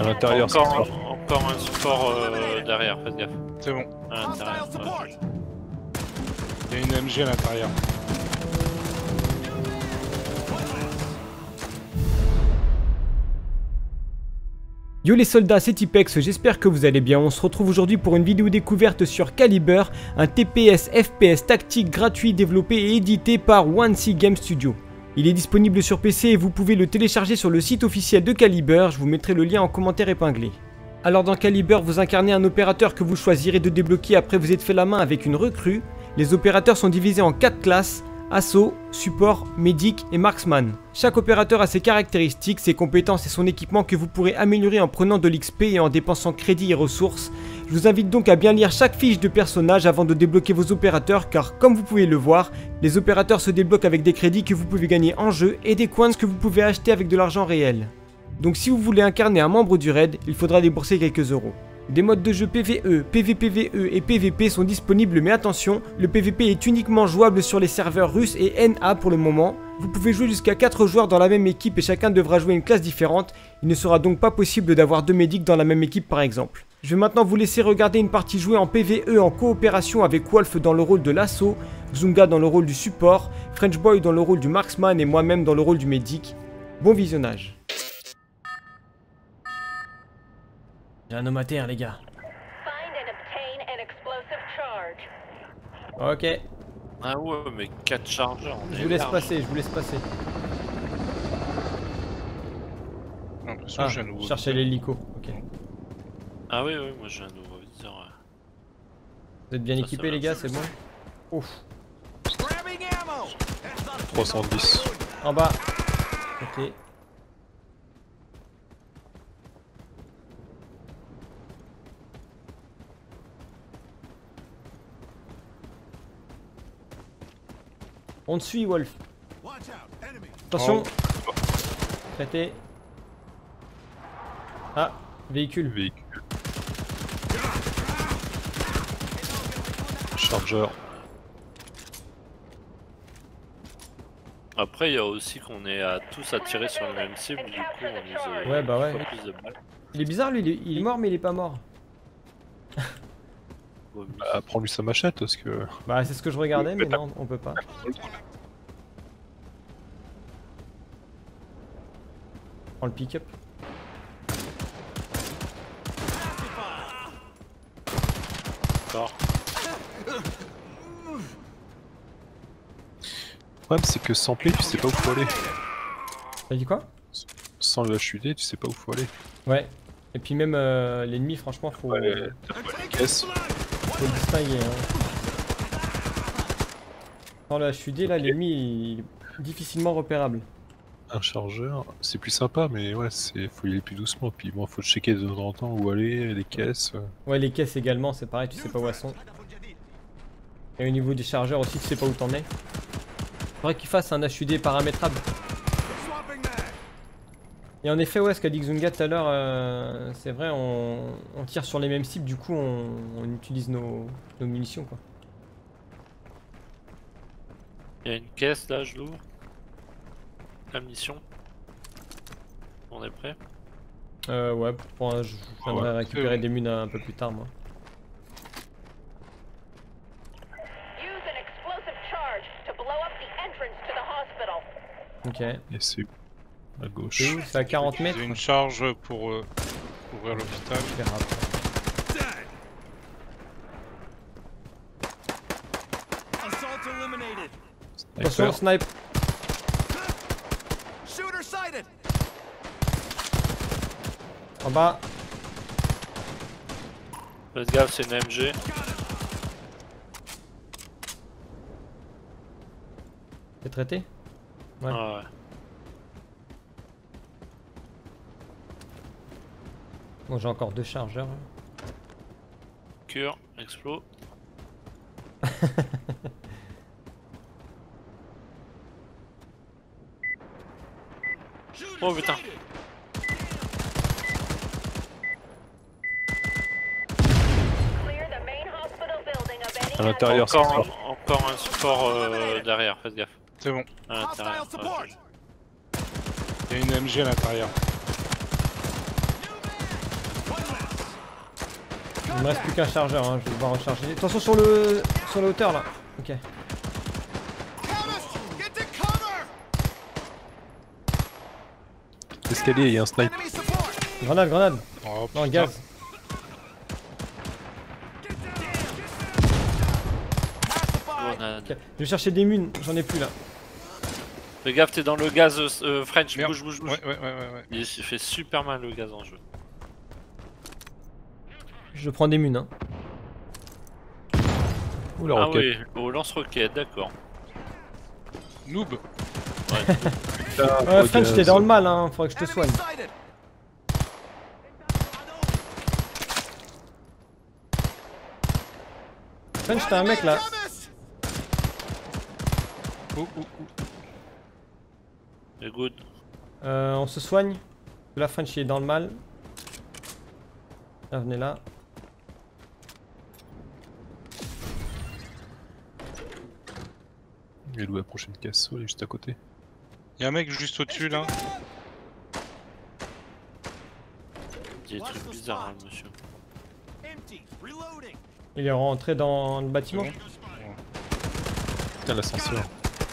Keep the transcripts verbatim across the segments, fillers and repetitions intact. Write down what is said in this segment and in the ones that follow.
À l'intérieur, c'est encore, encore un support euh, derrière, faites gaffe. C'est bon. À l'intérieur. Ouais. Il y a une M G à l'intérieur. Yo les soldats, c'est Tipex, j'espère que vous allez bien. On se retrouve aujourd'hui pour une vidéo découverte sur Caliber, un T P S F P S tactique gratuit développé et édité par One C Game Studio. Il est disponible sur P C et vous pouvez le télécharger sur le site officiel de Caliber, je vous mettrai le lien en commentaire épinglé. Alors dans Caliber, vous incarnez un opérateur que vous choisirez de débloquer après vous être fait la main avec une recrue. Les opérateurs sont divisés en quatre classes: Assaut, Support, Medic et Marksman. Chaque opérateur a ses caractéristiques, ses compétences et son équipement que vous pourrez améliorer en prenant de l'X P et en dépensant crédits et ressources. Je vous invite donc à bien lire chaque fiche de personnage avant de débloquer vos opérateurs, car comme vous pouvez le voir, les opérateurs se débloquent avec des crédits que vous pouvez gagner en jeu et des coins que vous pouvez acheter avec de l'argent réel. Donc si vous voulez incarner un membre du raid, il faudra débourser quelques euros. Des modes de jeu P V E, P V P V E et P V P sont disponibles, mais attention, le P V P est uniquement jouable sur les serveurs russes et N A pour le moment. Vous pouvez jouer jusqu'à quatre joueurs dans la même équipe et chacun devra jouer une classe différente. Il ne sera donc pas possible d'avoir deux médics dans la même équipe par exemple. Je vais maintenant vous laisser regarder une partie jouée en P V E en coopération avec Wolf dans le rôle de l'assaut, Zunga dans le rôle du support, French Boy dans le rôle du marksman et moi-même dans le rôle du médic. Bon visionnage. J'ai un homme à terre les gars. Ok. Ah ouais, mais quatre chargeurs. Je vous laisse passer, je vous laisse passer. J'ai l'impression Ah, que j'ai un nouveau. cherchez l'hélico, ok. Ah oui, oui, moi j'ai un nouveau viseur. Ouais. Vous êtes bien Ça, équipés ça les gars, va. c'est bon? Ouf. trois cent dix. En bas. Ok. On te suit, Wolf. Attention. Oh. Traité. Ah, véhicule. Véhicule. Chargeur. Après, il y a aussi qu'on est à tous à tirer sur la même cible, du coup on nous a Ouais, bah ouais. pas plus de balles. Il est bizarre lui, il est, il est mort mais il est pas mort. Bah, prends-lui sa machette parce que. Bah c'est ce que je regardais mais non, on peut pas. Prends le pick-up. D'accord. Le problème c'est que sans play tu sais pas où faut aller. T'as dit quoi? Sans le H U D tu sais pas où faut aller. Ouais. Et puis même euh, l'ennemi franchement faut, Ouais, t'as pas les caisses. faut le distinguer. Hein. Sans le H U D là l'ennemi il est difficilement repérable. Un chargeur, c'est plus sympa mais ouais, c'est faut y aller plus doucement. Puis bon, faut checker de temps en temps où aller, les caisses. Ouais, les caisses également, c'est pareil, tu sais pas où elles sont. Et au niveau des chargeurs aussi, tu sais pas où t'en es. Faudrait qu'il fasse un H U D paramétrable. Et en effet, ouais, ce qu'a dit Xunga tout à l'heure, euh, c'est vrai, on, on tire sur les mêmes cibles, du coup on, on utilise nos, nos munitions quoi. Il y a une caisse là, je l'ouvre. La mission. On est prêt? Euh, ouais, pour un- je viendrai Ouais. récupérer des munes un peu plus tard moi. Ok. Et c'est à gauche. C'est où? C'est à quarante mètres? J'ai une charge pour euh, ouvrir l'hôpital. Je verrai après. Attention, snipe. En bas. Faites gaffe, c'est une M G. C'est traité? Ouais. Ah ouais. Bon, j'ai encore deux chargeurs. Cure, explo. Oh putain. À l'intérieur, c'est Encore, ça. encore un support euh, derrière, faites gaffe. C'est bon. À l'intérieur. Ouais, Il y a une M G à l'intérieur. Il me reste plus qu'un chargeur, hein. Je vais devoir recharger. Attention sur le sur la hauteur là. Ok. Escalier, il y a un snipe. Grenade, grenade. Oh, Non, putain. gaz. Grenade. Ok. Je vais chercher des munes, j'en ai plus là. Fais gaffe, t'es dans le gaz euh, euh, French, Merde. bouge, bouge, bouge. Ouais, ouais, ouais, ouais, ouais. Il fait super mal le gaz en jeu. Je prends des munes, hein. Ouh la Ah roquette. oui, au lance-roquette, d'accord. Noob. Ah, Ouais, oh, French, gaz. t'es dans le mal, hein. Faudrait que je te soigne. French, t'as un mec là. Oh, oh, oh. C'est good. Euh, on se soigne. La French il est dans le mal. Ah, venez là. Il est où la prochaine caisse? Oh, il est juste à côté. Y'a un mec juste au-dessus là. Il y a des trucs bizarres, hein, monsieur. Il est rentré dans le bâtiment. Bon. Putain, l'ascenseur.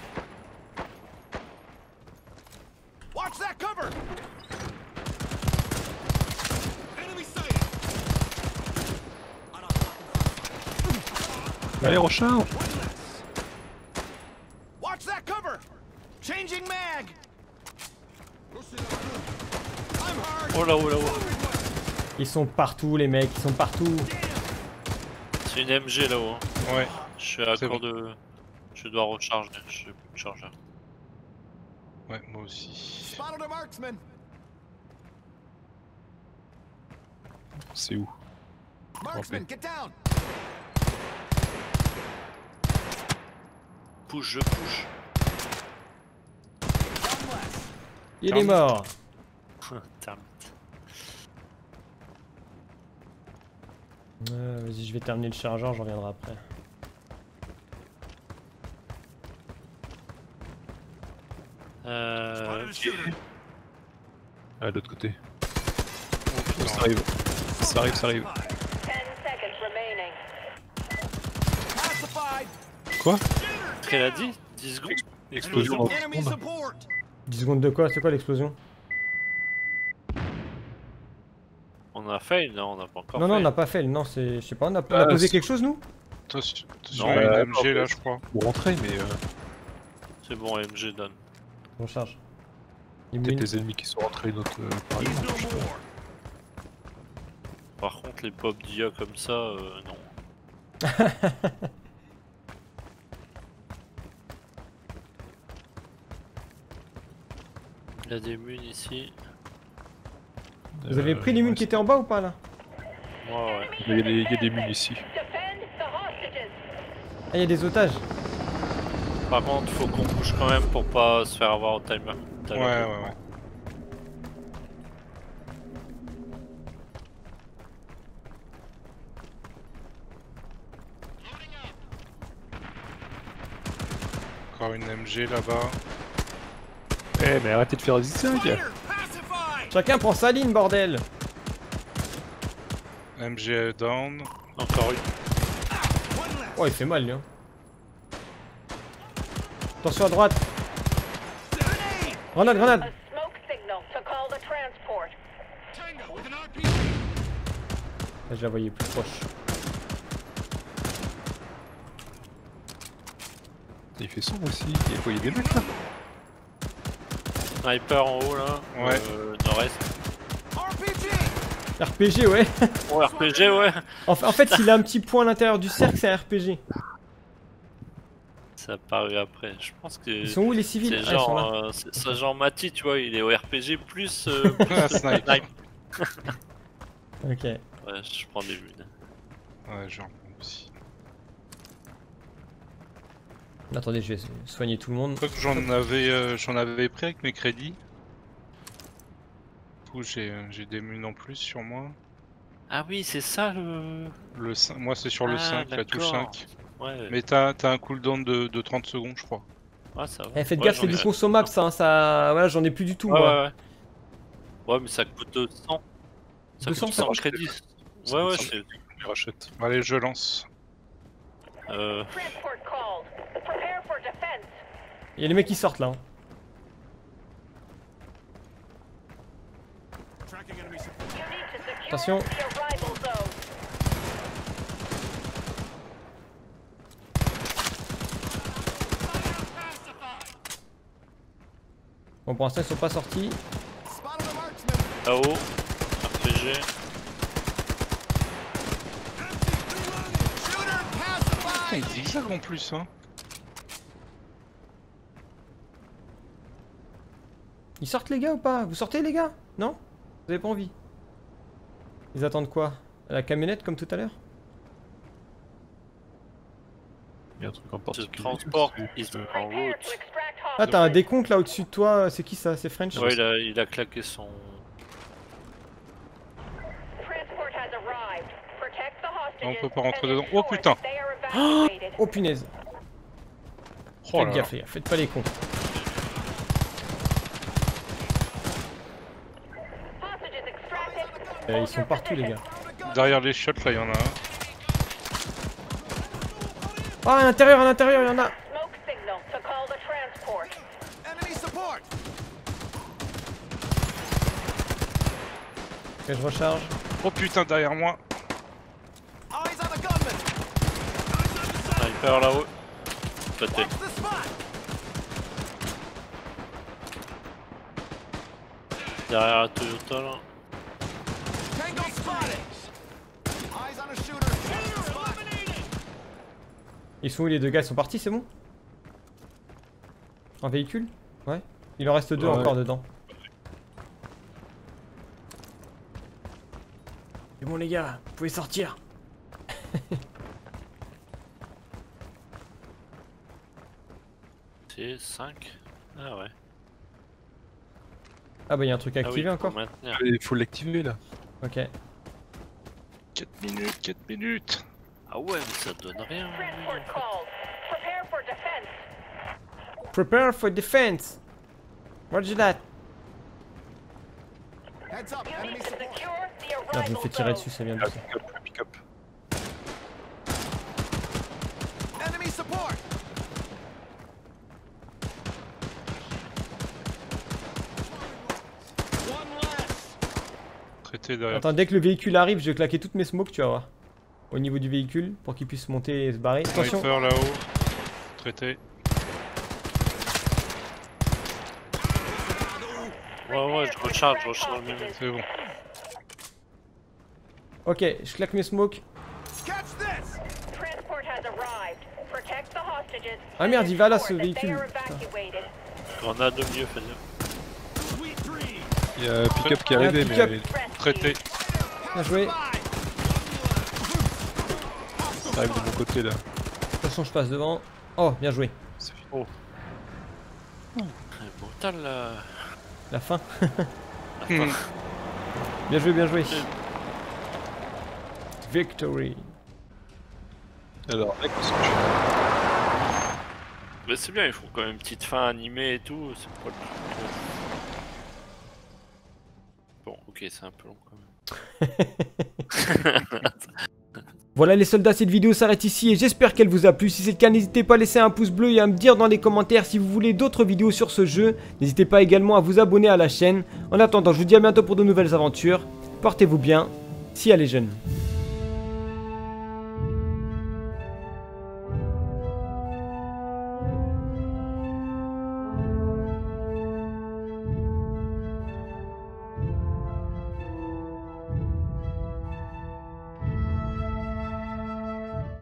Allez, recharge! Oh là, oh là, oh. Ils sont partout les mecs, ils sont partout. C'est une M G là-haut. Hein. Ouais. Je suis à C'est court bon. de. Je dois recharger, je n'ai plus de chargeur. Ouais, moi aussi. C'est où? Marksman, get down! Pousse, je pousse. Il est mort. Termite. Euh, Vas-y, je vais terminer le chargeur, je reviendrai après. Euh. Ah, de l'autre côté. Oh, putain. Ça arrive. Ça arrive, ça arrive. Quoi? Ce qu'elle a dit? dix secondes? Explosion dans Enemy le monde. support! dix secondes de quoi? C'est quoi l'explosion? On a fait? Non, on n'a pas encore Non, fait. non, on n'a pas fait. Non, c'est. Je sais pas, on a, on a Ah, posé c'est- quelque chose nous? Attention, attention, Non, il y a une euh, M G là, je crois. Vous rentrez, mais euh, C'est bon, M G donne. On charge. peut-être Immune. les ennemis qui sont rentrés notre euh, par exemple, je sais pas. Par contre, les pop d'I A comme ça, euh, non. Il y a des munes ici. Vous avez Euh, pris les munes ouais, qui étaient en bas ou pas là? Ouais, ouais. Il y a des, il y a des munes ici. Ah, il y a des otages. Par contre, faut qu'on bouge quand même pour pas se faire avoir au timer. Ouais, ouais, ouais. Encore une M G là-bas. Eh, mais arrêtez de faire des zigzags! Pacified! Chacun prend sa ligne, bordel! M G down. Encore une. One left! Oh, il fait mal lui. Hein. Attention à droite. Grenade! Grenade, grenade! A smoke signal to call the transport. Tango with an R P G! Là, je la voyais plus proche. Il fait sombre aussi. Il y a quoi? Il y a des mecs là? Sniper en haut là. Ouais. Euh, nord-est. R P G! R P G, ouais. Oh, R P G, ouais. En, fa- en fait, s'il a un petit point à l'intérieur du cercle, c'est un R P G. Ça a paru après. Je pense que. Ils sont où les civils? C'est Ah, ils sont là. genre, euh, c'est c'est genre Mati, tu vois, il est au R P G plus. Euh, plus Ah, le snipe. snipe. Ok. Ouais, je prends des munes. Ouais, j'en prends aussi. Attendez, je vais soigner tout le monde. Quoi que j'en avais, euh, j'en avais pris avec mes crédits. Du coup, j'ai euh, j'ai des munes en plus sur moi. Ah oui, c'est ça le. Le cinq, moi, c'est sur le Ah, cinq, la touche d'accord. cinq. Ouais, Mais t'as t'as un cooldown de, de trente secondes, je crois. ouais, ça va. Eh, faites Ouais, gaffe, j'en c'est ai- du consommable ça, hein, ça. Voilà, j'en ai plus du tout. Ouais, moi. ouais, ouais. Ouais, mais ça coûte deux cents. Ça deux cents, coûte ça cent marche. crédits. Ça Ouais, coûte ouais, cent. c'est les rachète. Allez, je lance. Euh, Transport called. Prepare for defense. Il y a les mecs qui sortent là. Hein. Tracking enemy support. You need to secure Attention. the arrival zone. Bon, pour l'instant, ils sont pas sortis. Spotted a marksman. là-haut, R P G. Shooter Putain, pacified. il zigzag en plus, hein. Ils sortent, les gars, ou pas? Vous sortez, les gars? Non? Vous avez pas envie? Ils attendent quoi? La camionnette, comme tout à l'heure? Il y a un truc en Ce particulier. transport, c'est- ils sont en Prepare to route. extract Ah, t'as un hostages. décompte là au-dessus de toi. C'est qui ça? C'est French? Ouais, il a, il a claqué son. Transport has arrived. Protect the hostages. On peut pas rentrer and dedans. Oh, ensure putain. that they are evacuated. Oh punaise. Oh Faites là gaffe, là. les gars. Faites pas les cons. Hostages extracted. Euh, ils sont partout, les gars. Derrière les shots, là, il y en a un. Ah, à l'intérieur, à l'intérieur, il y en a. Smoke signal to call the transport. Enemy support. Ok, je recharge. Oh putain, derrière moi. Eyes on the gunman. Sniper là-haut. Pété. Watch the spot. Derrière la Toyota là. Tango spotted. Eyes on a shooter. Shooter eliminated. Ils sont où les deux gars? Ils sont partis, c'est bon? En véhicule? Ouais. Il en reste deux Ouais. encore dedans. C'est bon, les gars. Vous pouvez sortir. C'est cinq. Ah ouais. Ah, bah, il y a un truc Ah oui, activé faut encore. maintenir. Il faut l'activer là. Ok. quatre minutes, quatre minutes. Ah ouais, mais ça donne rien. Transport called. Prepare for defense. Prepare for defense. Roger that. Heads up. You Enemy need to support. secure the Là, je me arrival fais tirer zone. dessus, ça vient de Ah, ça. pick-up, pick-up. Enemy support. One less. Traité derrière. Attends, dès que le véhicule arrive, je vais claquer toutes mes smokes, tu vas voir. Au niveau du véhicule, pour qu'il puisse monter et se barrer. Attention. Sniper là-haut. Traité. Ouais, ouais, je recharge, je recharge même. C'est bon. Ok, je claque mes smokes. Catch this. Transport has arrived. Protect the hostages. Ah merde, il va là, and ce ensure that they véhicule. are Putain. evacuated. Grenade au milieu, fais gaffe. Sweet dream. Il y a un pick-up qui est Il y a un arrivé, pick-up. mais Rescue. Traité. Bien joué. ça arrive de mon côté là. Attention, je passe devant. Oh, bien joué. C'est fini. C'est brutal là. La fin. Hmm. Bien joué, bien joué. Victory. Alors, là, qu'est-ce que je fais? Mais c'est bien, ils font quand même une petite fin animée et tout. C'est pas le truc. euh. Bon, ok, c'est un peu long quand même. Voilà les soldats, cette vidéo s'arrête ici et j'espère qu'elle vous a plu. Si c'est le cas, n'hésitez pas à laisser un pouce bleu et à me dire dans les commentaires si vous voulez d'autres vidéos sur ce jeu. N'hésitez pas également à vous abonner à la chaîne. En attendant, je vous dis à bientôt pour de nouvelles aventures. Portez-vous bien, si elle est jeune.